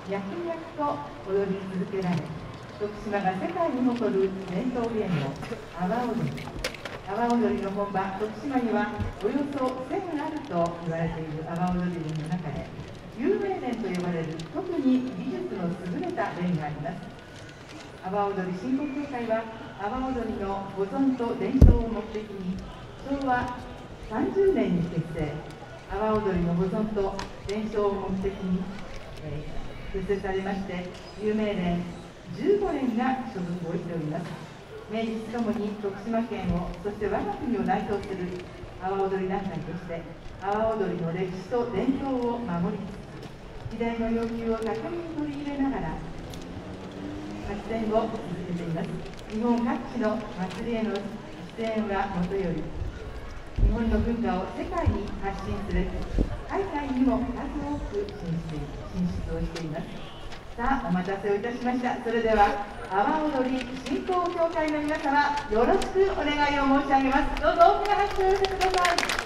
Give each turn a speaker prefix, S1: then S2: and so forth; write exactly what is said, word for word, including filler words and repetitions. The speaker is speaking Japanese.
S1: 脈々と踊り続けられ、徳島が世界に誇る伝統芸能、阿波踊り。阿波踊りの本場、徳島にはおよそせんあると言われている阿波踊りの中で、有名連と呼ばれる特に技術の優れた連があります。阿波踊り振興協会は、阿波踊りの保存と伝承を目的に、しょうわさんじゅうねんに結成、阿波踊りの保存と伝承を目的に、えー、結成されまして、有名連じゅうごれんが所属をしております。名実ともに徳島県を、そして我が国を代表する阿波踊り団体として、阿波踊りの歴史と伝統を守りつつ、時代の要求を高みに取り入れながら、発展を続けています。日本各地の祭りへの出演はもとより、日本の文化を世界に発信すべく、海外にも数多く進出進出をしています。さあ、お待たせをいたしました。それでは、阿波踊り振興協会の皆様、よろしくお願いを申し上げます。どうぞ大きな拍手を寄せてください。